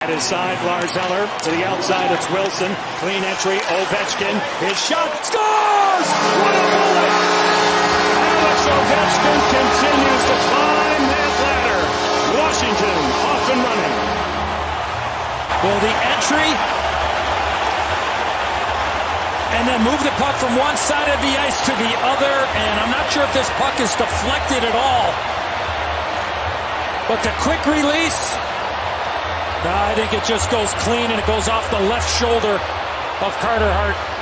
At his side, Lars Eller. To the outside, it's Wilson. Clean entry, Ovechkin. His shot scores! What a bullet! Alex Ovechkin continues to climb that ladder. Washington off and running. Well, the entry, and then move the puck from one side of the ice to the other, and I'm not sure if this puck is deflected at all. But the quick release, I think it just goes clean, and it goes off the left shoulder of Carter Hart.